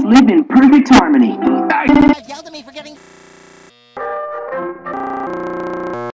live in perfect harmony. Yelled at me for getting